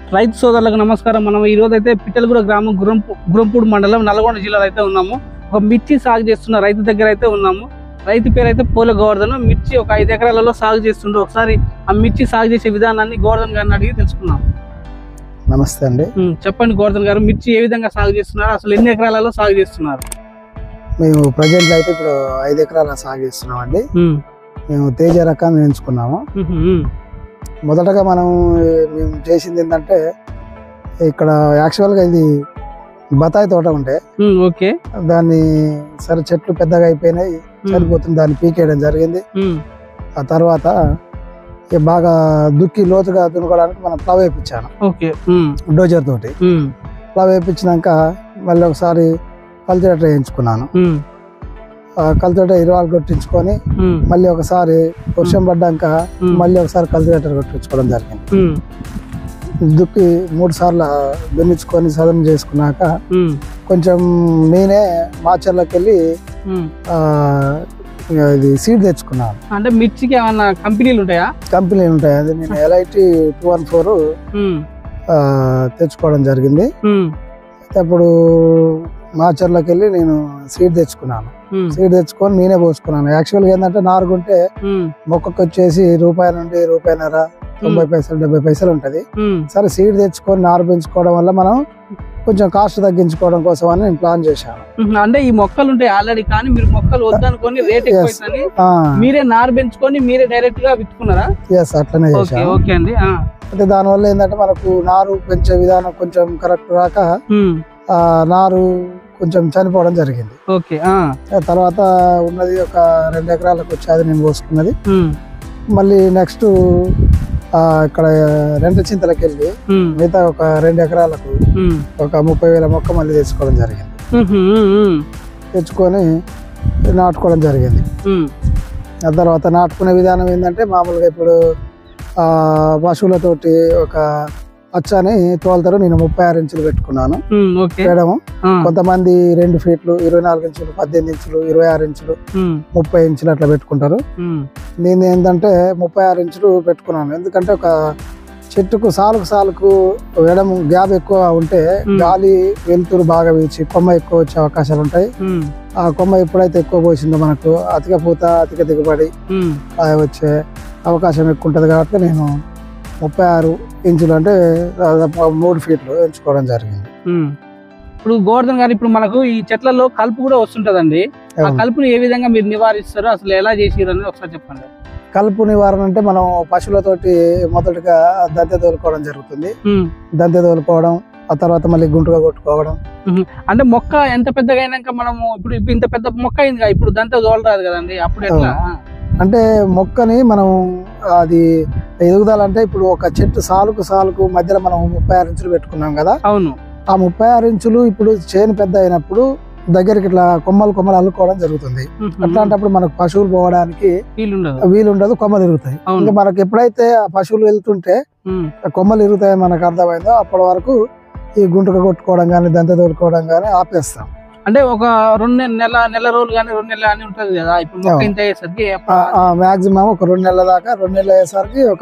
రైతు సోదరులకు నమస్కారం. మనం ఈ రోజు అయితే పిట్టలగూడ గ్రామం గురంపూడి మండలం నల్గొండ జిల్లాలో అయితే ఉన్నాము. ఒక మిర్చి సాగు చేస్తున్న రైతు దగ్గర అయితే ఉన్నాము. రైతు పేరు అయితే పోల గోవర్ధన్. మిర్చి ఒక 5 ఎకరాలలో సాగు చేస్తుండే. ఒకసారి ఆ మిర్చి సాగు చేసే విధానాన్ని గోవర్ధన్ గారిని అడిగి తెలుసుకున్నాం. నమస్తే అండి. చెప్పండి గోవర్ధన్ గారు, మిర్చి ఏ విధంగా సాగు చేస్తున్నారు, అసలు ఎన్ని ఎకరాలలో సాగు చేస్తున్నారు? మేము ప్రజెంట్ అయితే ఇప్పుడు 5 ఎకరాల సాగు చేస్తున్నాం అండి. మేము తేజ రకాన్ని ఎంచుకున్నాము. మొదటగా మేము చేసింది ఏంటంటే, ఇక్కడ యాక్చువల్గా ఇది బత్తాయి తోట ఉంటే దాన్ని సరే చెట్లు పెద్దగా అయిపోయినాయి, చనిపోతుంది, దాన్ని పీకేయడం జరిగింది. ఆ తర్వాత బాగా దుక్కి లోతుగా దున్నుకోవడానికి మనం ప్లవ్ వేయించాను డోజర్ తోటి. ప్లవ్ వేయించినాక మళ్ళీ ఒకసారి కల్టివేటర్ వేయించుకున్నాను. కల్టివేటర్ 20 కొట్టించుకొని మళ్ళీ ఒకసారి వర్షం పడ్డాక మళ్ళీ ఒకసారి కల్టివేటర్ కొట్టించుకోవడం జరిగింది. దుక్కి 3 సార్లు దున్నించుకొని సదనం చేసుకున్నాక కొంచెం నేనే మాచర్లోకి వెళ్ళి ఇది సీడ్ తెచ్చుకున్నాను. అంటే మిర్చికి ఏమన్నా కంపెనీలు ఉంటాయా? కంపెనీలు ఉంటాయి. అది నేను LIT 214 తెచ్చుకోవడం జరిగింది. అప్పుడు మాచర్లోకి వెళ్ళి నేను సీడ్ తెచ్చుకున్నాను. సీడ్ తెచ్చుకొని నేనే పోసుకున్నాను. యాక్చువల్గా ఏంటంటే నారుగుంటే మొక్కకు వచ్చేసి రూపాయి నుండి రూపాయిన్నర, 90 పైసలు 70 పైసలు ఉంటది. సరే సీడ్ తెచ్చుకొని నారు పెంచుకోవడం వల్ల మనం కొంచెం కాస్ట్ తగ్గించుకోవడం కోసం అని నేను ప్లాన్ చేశాను. అంటే ఈ మొక్కలు ఉంటాయి ఆల్రెడీ, కానీ మీరు మొక్కలు వద్దనుకొని రేట్ ఎక్కువైందని మీరే నారు పెంచుకొని మీరే డైరెక్ట్ గా విత్తుకున్నారా? ఎస్, అట్లనే చేశాను. ఓకే అండి. అయితే దానివల్ల ఏంటంటే మనకు నారు పెంచే విధానం కొంచెం కరెక్ట్ రాక నారు కొంచెం చనిపోవడం జరిగింది. తర్వాత ఉన్నది ఒక 2 ఎకరాలకు వచ్చి అది నేను పోసుకున్నది. మళ్ళీ నెక్స్ట్ ఇక్కడ రెంట చింతలకు వెళ్ళి మిగతా ఒక 2 ఎకరాలకు ఒక 30,000 మొక్క మళ్ళీ తెచ్చుకోవడం జరిగింది. తెచ్చుకొని నాటుకోవడం జరిగింది. ఆ తర్వాత నాటుకునే విధానం ఏంటంటే, మామూలుగా ఇప్పుడు పశువులతోటి ఒక పచ్చని తోలుతారు. నేను 36 ఇంచులు పెట్టుకున్నాను వేయడము. కొంతమంది 2 ఫీట్లు, 24 ఇంచులు, 18 ఇంచులు, 26 ఇంచులు, 30 ఇంచులు అట్లా పెట్టుకుంటారు. నేను ఏంటంటే 36 ఇంచులు పెట్టుకున్నాను. ఎందుకంటే ఒక చెట్టుకు సాలుకు వేయడం గ్యాప్ ఎక్కువ ఉంటే గాలి వెలుతురు బాగా వీచి కొమ్మ ఎక్కువ వచ్చే అవకాశాలు ఉంటాయి. ఆ కొమ్మ ఎప్పుడైతే ఎక్కువ పోసిందో మనకు అతిక పూత, అతిక దిగుబడి వచ్చే అవకాశం ఎక్కువ ఉంటుంది. కాబట్టి నేను 36 ఇంచులు అంటే 3 ఫీట్లు ఎంచుకోవడం జరిగింది. ఇప్పుడు గోవర్ధన్ గారు, ఇప్పుడు మనకు ఈ చెట్లలో కలుపు కూడా వస్తుంటదండి. ఆ కలుపుని ఏ విధంగా మీరు నివారిస్తారు, అసలు ఎలా చేసిరు అనేది ఒకసారి చెప్పండి. కలుపు నివారణ అంటే మనం పశువులతోటి మొదటగా దంతె తోలుకోవడం జరుగుతుంది. దంతె తోలుకోవడం, ఆ తర్వాత మళ్ళీ గుంటుగా కొట్టుకోవడం. అంటే మొక్క ఎంత పెద్దగా అయినాక మనము ఇప్పుడు ఇంత పెద్ద మొక్క అయింది, ఇప్పుడు దంతె తోలరాదు కదండి, అప్పుడు ఎట్లా? అంటే మొక్కని మనం అది ఎదుగుదలంటే ఇప్పుడు ఒక చెట్టు సాలుకు మధ్యలో మనం 36 ఇంచులు పెట్టుకున్నాం కదా. అవును. ఆ 36 ఇంచులు ఇప్పుడు చేను పెద్ద అయినప్పుడు దగ్గరికి ఇట్లా కొమ్మలు అల్లుకోవడం జరుగుతుంది. అట్లాంటప్పుడు మనకు పశువులు పోవడానికి వీలుండదు, కొమ్మలు ఇరుగుతాయి. ఇంకా మనకు ఎప్పుడైతే ఆ పశువులు వెళ్తుంటే కొమ్మలు ఇరుగుతాయని మనకు అర్థమైందో అప్పటి వరకు ఈ గుంటుక కొట్టుకోవడం కానీ దంత తోలుకోవడం కానీ ఆపేస్తాం. అంటే ఒక 2 నెల రోజులు కానీ 2 నెలలు అని ఉంటది కదా. ఇప్పుడు ఇంత అయ్యేసరికి మాక్సిమం ఒక 2 నెలల దాకా, 2 నెలలు అయ్యేసరికి ఒక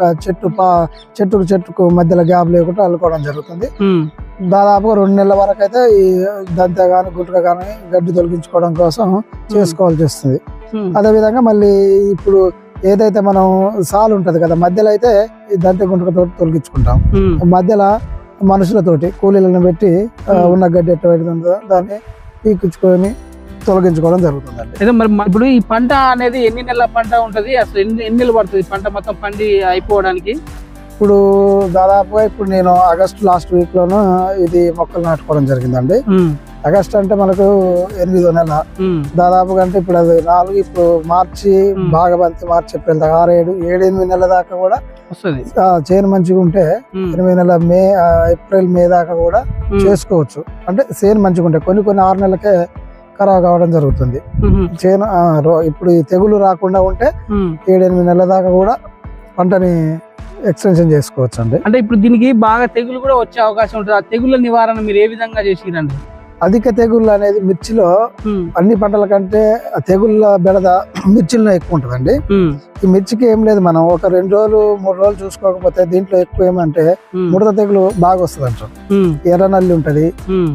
చెట్టుకు మధ్యలో గ్యాప్ లేకుండా అల్లుకోవడం జరుగుతుంది. దాదాపుగా 2 నెలల వరకు అయితే ఈ దంత గాని గుంటుక గాని గడ్డి తొలగించుకోవడం కోసం చేసుకోవాల్సి వస్తుంది. అదే విధంగా మళ్ళీ ఇప్పుడు ఏదైతే మనం సాలు ఉంటది కదా, మధ్యలో అయితే ఈ దంత గుంటుకతో తొలగించుకుంటాం. మధ్యలో మనుషులతోటి కూలీలను పెట్టి ఉన్న గడ్డి ఎట్టుందో దాన్ని పీకించుకొని తొలగించుకోవడం జరుగుతుందండి. అయితే మరి ఇప్పుడు ఈ పంట అనేది ఎన్ని నెలల పంట ఉంటది, అసలు ఎన్ని నెలలు పడుతుంది పంట మొత్తం పండి అయిపోవడానికి? ఇప్పుడు దాదాపుగా ఇప్పుడు నేను ఆగస్టు లాస్ట్ వీక్ లోను ఇది మొక్కలు నాటుకోవడం జరిగిందండి. ఆగస్ట్ అంటే మనకు 8వ నెల దాదాపుగా. అంటే ఇప్పుడు అది 4, ఇప్పుడు మార్చి బాగా బంతి, మార్చి ఏప్రిల్ దాకా 6, 7, 8 నెలల దాకా కూడా వస్తుంది. చేను మంచిగా ఉంటే 8 నెలల ఏప్రిల్ మే దాకా కూడా చేసుకోవచ్చు. అంటే చేను మంచిగా ఉంటే కొన్ని 6 నెలలకే ఖరాబ్ కావడం జరుగుతుంది చేను. ఇప్పుడు ఈ తెగులు రాకుండా ఉంటే 7-8 నెలల దాకా కూడా పంటని ఎక్స్టెన్షన్ చేసుకోవచ్చు అండి. అంటే ఇప్పుడు దీనికి బాగా తెగులు కూడా వచ్చే అవకాశం ఉంటుంది. ఆ తెగుల నివారణ మీరు ఏ విధంగా చేసిరండి? అధిక తెగుళ్ళు అనేది మిర్చిలో అన్ని పంటల కంటే తెగుళ్ళ బెడద మిర్చిలో ఎక్కువ ఉంటుందండి. ఈ మిర్చికి ఏం లేదు, మనం ఒక 2 రోజులు 3 రోజులు చూసుకోకపోతే దీంట్లో ఎక్కువ ఏమంటే ముడత తెగులు బాగా వస్తుంది అంటారు. ఎర్ర నల్లి ఉంటది,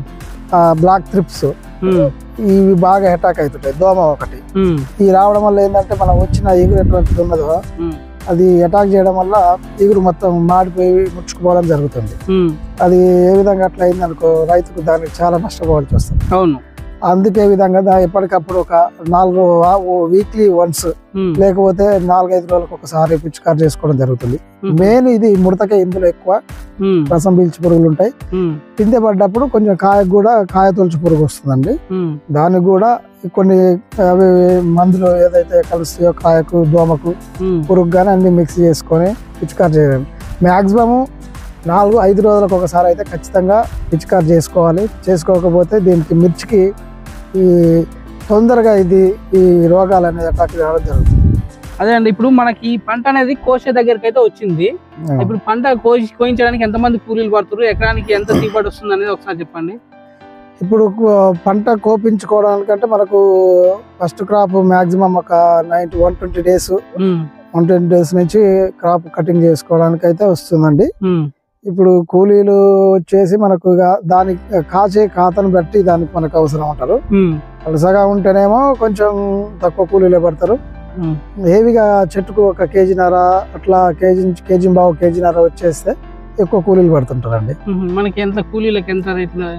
బ్లాక్ థ్రిప్స్ ఇవి బాగా అటాక్ అవుతుంటాయి. దోమ ఒకటి ఈ రావడం వల్ల ఏంటంటే మనం వచ్చిన ఎగురు ఎటువంటిది ఉన్నదో అది అటాక్ చేయడం వల్ల ఎగురు మొత్తం మాడిపోయి ముచ్చుకుపోవడం జరుగుతుంది. అది ఏ విధంగా అట్లా అయింది అనుకో రైతుకు దానికి చాలా నష్టపోవాల్సి వస్తుంది. అవును, అందుకే విధంగా ఎప్పటికప్పుడు ఒక 4 వీక్లీ వన్స్ లేకపోతే 4-5 రోజులకు ఒకసారి పిచికారి చేసుకోవడం జరుగుతుంది. మెయిన్ ఇది ముడతకే ఇందులో ఎక్కువ రసం పీల్చి పురుగులు ఉంటాయి. పిందె పడ్డప్పుడు కొంచెం కాయకు కూడా కాయ తొలచి పురుగు వస్తుందండి. దానికి కూడా కొన్ని అవి మందులు ఏదైతే కలుస్తాయో కాయకు దోమకు పురుగు కానీ అన్ని మిక్స్ చేసుకొని పిచికారి చేయడం. మాక్సిమం 4-5 రోజులకు ఒకసారి అయితే ఖచ్చితంగా పిచికారి చేసుకోవాలి. చేసుకోకపోతే దీనికి మిర్చికి ఈ తొందరగా ఈ రోగాలు అనేది అటాక్ కావడం జరుగుతుంది. అదే అండి, ఇప్పుడు మనకి ఈ పంట అనేది కోసే దగ్గరికి అయితే వచ్చింది. ఇప్పుడు పంట కోయించడానికి ఎంతమంది కూలీలు పడుతున్నారు, ఎకరానికి ఎంత దిగుబడి వస్తుంది అనేది ఒకసారి చెప్పండి. ఇప్పుడు పంట కోపించుకోవడానికంటే మనకు ఫస్ట్ క్రాప్ మాక్సిమం ఒక 120 డేస్ 120 డేస్ నుంచి క్రాప్ కటింగ్ చేసుకోవడానికి అయితే వస్తుందండి. ఇప్పుడు కూలీలు వచ్చేసి మనకు దానికి కాచే ఖాతాను బట్టి దానికి మనకు అవసరం ఉంటారు. వలసగా ఉంటేనేమో కొంచెం తక్కువ కూలీలే పడతారు. హెవీగా చెట్టుకు 1 కేజీన్నర అట్లా కేజీన్నర వచ్చేస్తే ఎక్కువ కూలీలు పడుతుంటారండి. మనకి ఎంత కూలీలకు ఎంత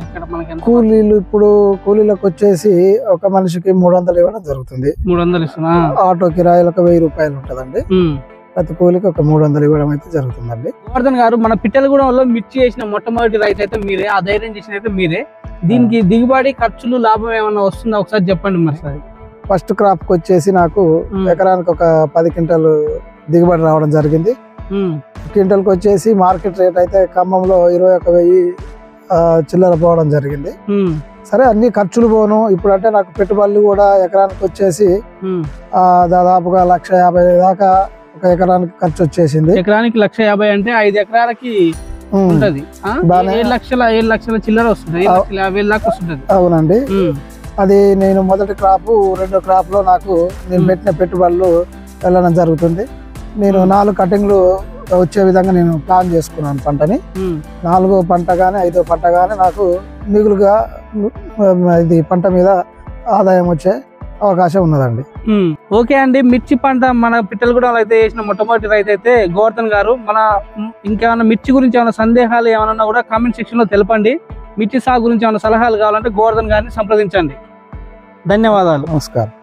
కూలీలు ఇప్పుడు కూలీలకు వచ్చేసి ఒక మనిషికి 300 ఇవ్వడం జరుగుతుంది. 300 ఆటో కిరాయిలకు 1000 రూపాయలు ఉంటదండి. ప్రతి కూలికి ఒక 300 ఇవ్వడం అయితే జరుగుతుందండి. గోవర్ధన్ గారు, మన పిట్టలగూడెంలో మిర్చి చేసిన మొట్టమొదటి రైతు అయితే మీరే, ఆ ధైర్యం చేసిన అయితే మీరే. దీనికి దిగుబడి ఖర్చులు లాభం ఏమన్నా వస్తుందా ఒకసారి చెప్పండి. మరి ఫస్ట్ క్రాప్ కి వచ్చేసి నాకు ఎకరానికి ఒక 10 క్వింటాలు దిగుబడి రావడం జరిగింది. క్వింటల్కి వచ్చేసి మార్కెట్ రేట్ అయితే ఖమ్మంలో 21,000 చిల్లర పోవడం జరిగింది. సరే అన్ని ఖర్చులు పోను. ఇప్పుడు అంటే నాకు పెట్టుబడులు కూడా ఎకరానికి వచ్చేసి దాదాపుగా 1,50,000 దాకా ఒక ఎకరానికి ఖర్చు వచ్చేసింది. ఎకరానికి 1,50,000 అంటే 5 ఎకరాలకి ఉంటది. 7 లక్షల చిల్లర వస్తుంది, 50,000 దాకా వస్తుంది. అవునండి. అది నేను మొదటి క్రాప్, రెండో క్రాప్ లో నాకు నేను పెట్టిన పెట్టుబడులు వెళ్ళడం జరుగుతుంది. నేను 4 కటింగ్లు వచ్చే విధంగా నేను ప్లాన్ చేసుకున్నాను పంటని. 4వ పంట గానీ 5వ పంట గానీ నాకు మిగులుగా ఇది పంట మీద ఆదాయం వచ్చే అవకాశం ఉన్నదండి. ఓకే అండి, మిర్చి పంట మన పిట్టలగూడెంలో అయితే వేసిన మొట్టమొదటి రైతు అయితే గోవర్ధన్ గారు. మన ఇంకేమైనా మిర్చి గురించి ఏమైనా సందేహాలు ఏమైనా కూడా కామెంట్ సెక్షన్ లో తెలపండి. మిర్చి సాగు గురించి ఏమైనా సలహాలు కావాలంటే గోవర్ధన్ గారిని సంప్రదించండి. ధన్యవాదాలు. నమస్కారం.